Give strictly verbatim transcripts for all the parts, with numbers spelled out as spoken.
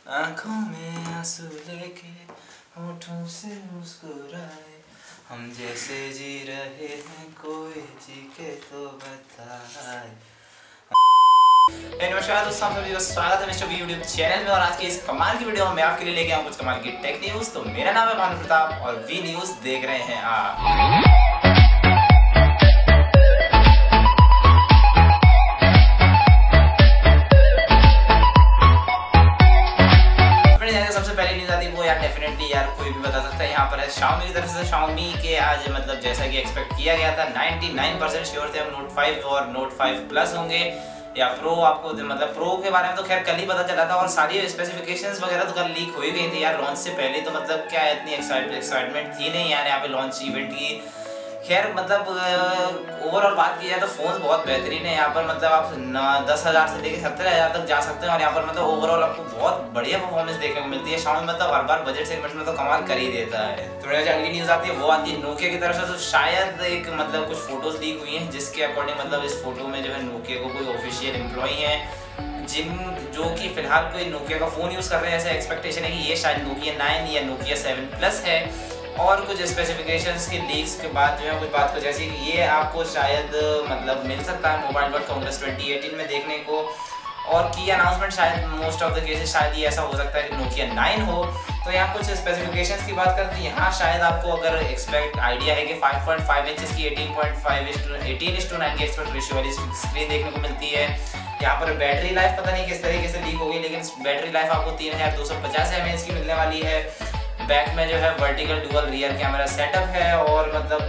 आंखों में आंसू लेके होठों से मुस्कुराए, हम जैसे जी रहे हैं कोई जी के तो बताए। नमस्कार दोस्तों, आप सभी का स्वागत है मिस्टर वी यूट्यूब चैनल में। और आज की इस कमाल की वीडियो में मैं आपके लिए लेके आऊँ कुछ कमाल की टेक न्यूज़। तो मेरा नाम है भानु प्रताप और वी न्यूज़ देख रहे हैं आप। सबसे पहली न्यूज़ आती है वो यार डेफिनेटली यार कोई भी बता सकता है, यहाँ पर है Xiaomi की तरफ से। Xiaomi के आज मतलब जैसा कि एक्सपेक्ट किया गया था निन्यानवे परसेंट श्योर थे हम नोट फाइव और नोट फाइव प्लस होंगे या प्रो। आपको मतलब प्रो के बारे में तो खैर कल ही पता चला था और सारी स्पेसिफिकेशंस वगैरह तो कल लीक हो ही गई थी यार लॉन्च से पहले। तो मतलब क्या इतनी एक्साइटमेंट थी नहीं यार यहाँ पे लॉन्च इवेंट की। खैर मतलब ओवरऑल बात की जाए तो फोन बहुत बेहतरीन है। यहाँ पर मतलब आप दस हज़ार से लेकर सत्तर हज़ार तक जा सकते हैं और यहाँ पर मतलब ओवरऑल आपको बहुत बढ़िया परफॉर्मेंस देखने को मिलती है। Xiaomi मतलब हर बार बजट सेगमेंट में तो कमाल कर ही देता है। तो जो अगली न्यूज़ आती है वो आती है नोकिया की तरफ से। तो शायद एक मतलब कुछ फोटोज लीक हुई हैं जिसके अकॉर्डिंग मतलब इस फोटो में जो है नोकिया को कोई ऑफिशियल एम्प्लॉई है जिन जो कि फिलहाल कोई नोकिया का फोन यूज़ कर रहे हैं। ऐसा एक्सपेक्टेशन है कि ये शायद नोकिया नाइन या नोकिया सेवन प्लस है। और कुछ स्पेसिफिकेशंस के लीक्स के बाद जो है कुछ बात कुछ ऐसी कि ये आपको शायद मतलब मिल सकता है mobile world congress twenty eighteen में देखने को। और की अनाउंसमेंट शायद मोस्ट ऑफ द केसेस शायद ये ऐसा हो सकता है कि नोकिया नाइन हो। तो यहाँ कुछ स्पेसिफिकेशंस की बात करते हैं। यहाँ शायद आपको अगर एक्सपेक्ट आइडिया है कि फाइव पॉइंट फाइव इंचेस की eighteen point five eighteen is to nine की एक्सपेक्ट रेशियो वाली स्क्रीन देखने को मिलती है। यहाँ पर बैटरी लाइफ पता नहीं किस तरीके से लीक होगी, लेकिन बैटरी लाइफ आपको तीन हज़ार दो सौ पचास एम एच की मिलने वाली है। बैक में जो है vertical dual rear camera setup है और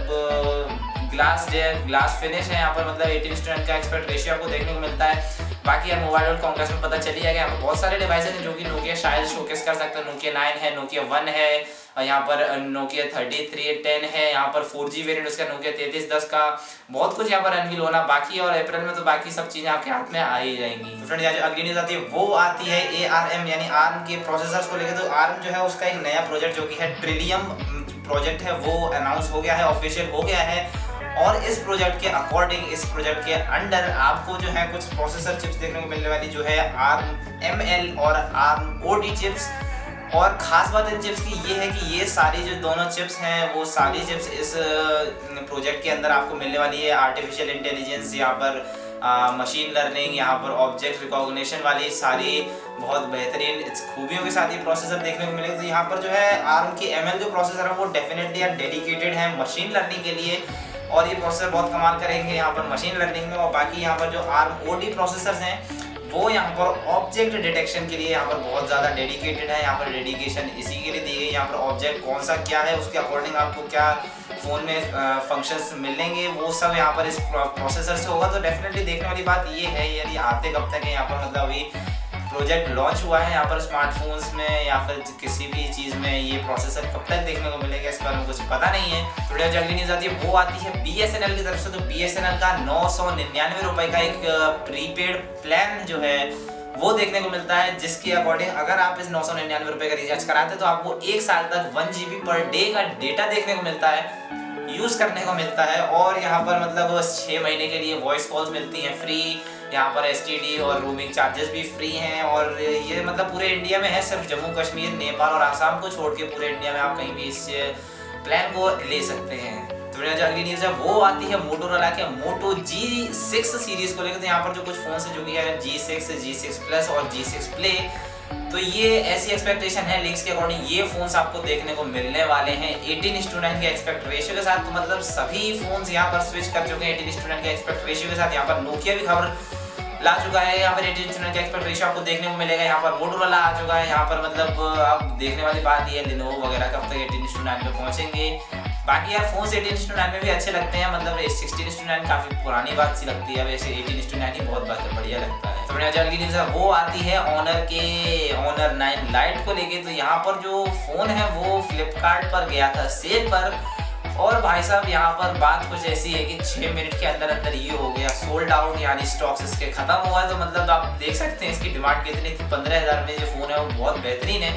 मतलब ग्लास जो है ग्लास फिनिश है। यहाँ पर मतलब एटीन स्टूडेंट का एक्सपेक्ट रेशियो आपको देखने को मिलता है। बाकी यार मोबाइल वर्ल्ड कांग्रेस में पता चल ही जाएगा। यहाँ पर बहुत सारे डिवाइसेज हैं जो कि नोकिया शायद शोकेस कर सकते हैं। नोकिया नाइन है, नोकिया वन है और यहाँ पर नोकिया थर्टी थ्री टेन है। यहाँ पर फोर जी वेरिएंट उसका नोकिया तैंतीस दस का बहुत कुछ यहाँ पर अनवील होना बाकी है। और अप्रैल में तो बाकी सब चीज़ें आपके हाथ में आ ही जाएंगी। तो फ्रेंड्स यहाँ जो अगली न्यूज़ आती है वो आती है ए आर एम यानी आर्म के प्रोसेसर्स को लेकर। तो आर्म जो है उसका एक नया प्रोजेक्ट जो कि है ट्रिलियम प्रोजेक्ट है वो अनाउंस हो गया है, ऑफिशियल हो गया है। और इस प्रोजेक्ट के अकॉर्डिंग इस प्रोजेक्ट के अंडर आपको जो है कुछ प्रोसेसर चिप्स देखने को मिलने वाली जो है आर्म एम एल और आर्म ओ डी चिप्स। और ख़ास बात इन चिप्स की ये है कि ये सारी जो दोनों चिप्स हैं वो सारी चिप्स इस प्रोजेक्ट के अंदर आपको मिलने वाली है। आर्टिफिशियल इंटेलिजेंस, यहाँ पर मशीन लर्निंग, यहाँ पर ऑब्जेक्ट रिकॉग्निशन वाली सारी बहुत बेहतरीन खूबियों के साथ ये प्रोसेसर देखने को मिलेगा। तो यहाँ पर जो है आर्म की एम एल जो प्रोसेसर है वो डेफिनेटली यार डेडिकेटेड है मशीन लर्निंग के लिए और ये प्रोसेसर बहुत कमाल करेंगे यहाँ पर मशीन लर्निंग में। और बाकी यहाँ पर जो आर्म ओ डी प्रोसेसर्स हैं वो यहाँ पर ऑब्जेक्ट डिटेक्शन के लिए यहाँ पर बहुत ज़्यादा डेडिकेटेड है। यहाँ पर डेडिकेशन इसी के लिए दी गई। यहाँ पर ऑब्जेक्ट कौन सा क्या है उसके अकॉर्डिंग आपको क्या फ़ोन में फंक्शंस मिलेंगे वो सब यहाँ पर इस प्रोसेसर से होगा। तो डेफिनेटली देखने वाली बात ये है यदि आते कब तक है। यहाँ पर मतलब अभी प्रोजेक्ट लॉन्च हुआ है, यहाँ पर स्मार्टफोन्स में या फिर किसी भी चीज़ में ये प्रोसेसर कब तक देखने को मिलेगा इस बारे में कुछ पता नहीं है। थोड़ी जो अगली न्यूज़ आती है वो आती है बी एस एन एल की तरफ से। तो बी एस एन एल का नौ सौ निन्यानवे रुपये का एक प्रीपेड प्लान जो है वो देखने को मिलता है, जिसके अकॉर्डिंग अगर आप इस नौ सौ निन्यानवे रुपये का रिचार्ज कराते हैं तो आपको एक साल तक one G B per day का डेटा देखने को मिलता है, यूज़ करने को मिलता है। और यहाँ पर मतलब छः महीने के लिए वॉइस कॉल्स मिलती हैं फ्री। यहाँ पर एस टी डी और रोमिंग चार्जेस भी फ्री हैं। और ये मतलब पूरे इंडिया में है, सिर्फ जम्मू कश्मीर, नेपाल और आसाम को छोड़ के पूरे इंडिया में आप कहीं भी इस प्लान को ले सकते हैं। तो जो अगली न्यूज़ है वो आती है मोटोरोला के मोटो जी सिक्स सीरीज़ को लेकर। तो यहाँ पर जो कुछ फ़ोन है जो कि है G six, G six plus और जी सिक्स प्ले। तो ये ऐसी एक्सपेक्टेशन है लीक्स के अकॉर्डिंग ये फोन्स आपको देखने को मिलने वाले हैं एटीन इस टू नाइन के एक्सपेक्ट रेशियो के साथ। तो मतलब सभी फोन्स यहाँ पर स्विच कर चुके हैं एटीन इस टू नाइन के एक्सपेक्ट रेशियो के साथ। यहाँ पर नोकिया भी खबर ला चुका है, यहाँ पर एटीन इस टू नाइन का एक्सपेक्ट रेशियो आपको देखने को मिलेगा। यहाँ पर मोटोरोला आ चुका है। यहाँ पर मतलब आप देखने वाली बात ये लिनोवो वगैरह कब तक एटीन इस टू नाइन पे पहुँचेंगे। बाकी यार phone eighteen is to nine में भी अच्छे लगते हैं, मतलब सिक्सटीन इस टू नाइन काफ़ी पुरानी बात सी लगती है, वैसे एटीन इस टू नाइन ही बहुत बात बढ़िया लगता है। तो बढ़िया अगली न्यूज़ है वो आती है ऑनर के ऑनर नाइन लाइट को लेके। तो यहाँ पर जो फ़ोन है वो फ्लिपकार्ट पर गया था सेल पर और भाई साहब यहाँ पर बात कुछ ऐसी है कि छः मिनट के अंदर अंदर ये हो गया सोल्ड आउट, यानी स्टॉक्स इसके ख़त्म हुआ है। तो मतलब आप देख सकते हैं इसकी डिमांड कितनी थी। पंद्रह हज़ार में जो फ़ोन है वो बहुत बेहतरीन है,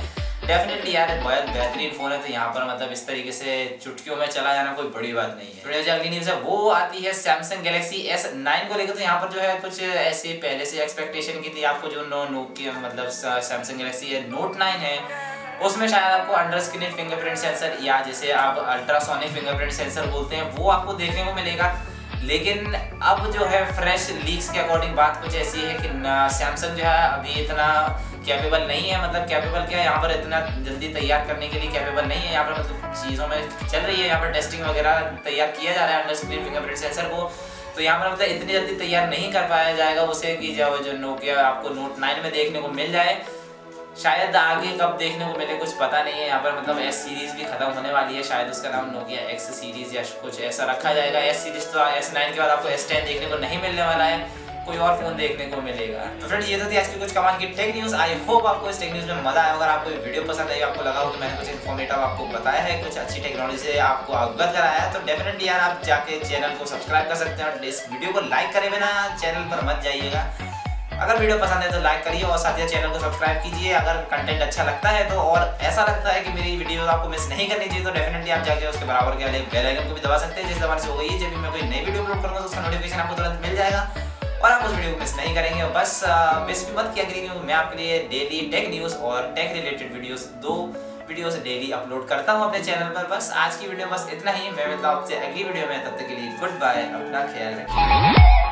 डेफिनेटली यार बहुत बेहतरीन फोन है, तो यहाँ पर मतलब इस तरीके से चुटकियों में चला जाना कोई बड़ी बात नहीं है। तो जो अगली न्यूज़ है वो आती है सैमसंग गैलेक्सी एस नाइन को लेकर। तो यहाँ पर जो है कुछ ऐसे पहले से एक्सपेक्टेशन की थी आपको, जो नो नोकिया मतलब सैमसंग गैलेक्सी नोट नाइन है उसमें शायद आपको अंडर स्क्रीन फिंगरप्रिंट सेंसर या जैसे आप अल्ट्रासोनिक फिंगरप्रिंट सेंसर बोलते हैं वो आपको देखने को मिलेगा। लेकिन अब जो है फ्रेश लीक्स के अकॉर्डिंग बात कुछ ऐसी है कि सैमसंग जो है अभी इतना कैपेबल नहीं है, मतलब कैपेबल क्या है यहाँ पर इतना जल्दी तैयार करने के लिए कैपेबल नहीं है। यहाँ पर मतलब चीज़ों में चल रही है, यहाँ पर टेस्टिंग वगैरह तैयार किया जा रहा है अंडर स्क्रीन फिंगरप्रिंट सेंसर को। तो यहाँ पर मतलब इतनी जल्दी तैयार नहीं कर पाया जाएगा उसे कि जो जो नोकिया आपको नोट नाइन में देखने को मिल जाए। शायद आगे कब देखने को मिले कुछ पता नहीं है। यहाँ पर मतलब एस सीरीज भी खत्म होने वाली है, शायद उसका नाम नोकिया एक्स सीरीज या कुछ ऐसा रखा जाएगा। एस सीरीज तो एस नाइन के बाद आपको एस टेन देखने को नहीं मिलने वाला है, कोई और फोन देखने को मिलेगा। तो फ्रेंड्स ये तो थी आज की कुछ कमाल की टेक न्यूज़। आई होप आपको इस टेक न्यूज़ में मजा आया। अगर आपको वीडियो पसंद आई, आपको लगा हो कि मैंने कुछ इन्फॉर्मेटिव आपको बताया है, कुछ अच्छी टेक्नोलॉजी से आपको अवगत कराया है, तो डेफिनेटली यार आप जाके चैनल को सब्सक्राइब कर सकते हैं और इस वीडियो को लाइक करे बिना चैनल पर मत जाइएगा। अगर वीडियो पसंद है तो लाइक करिए और साथ ही चैनल को सब्सक्राइब कीजिए अगर कंटेंट अच्छा लगता है तो। और ऐसा लगता है कि मेरी वीडियो आपको मिस नहीं करनी चाहिए तो डेफिनेटली आप जाके उसके बराबर के वाले बेल आइकन को भी दबा सकते हैं, जिस दबाने से हो गई जब भी मैं कोई नई वीडियो अपलोड करूँगा तो उसका नोटिफिकेशन आपको तुरंत मिल जाएगा और आप उस वीडियो को मिस नहीं करेंगे। और बस मिस भी मत किया करिए क्योंकि मैं आपके लिए डेली टेक न्यूज़ और टेक रिलेटेड वीडियोस दो वीडियोस डेली अपलोड करता हूँ अपने चैनल पर। बस आज की वीडियो बस इतना ही, मैं मिलता हूँ आपसे अगली वीडियो में, तब तक के लिए गुड बाय, अपना ख्याल रखिए।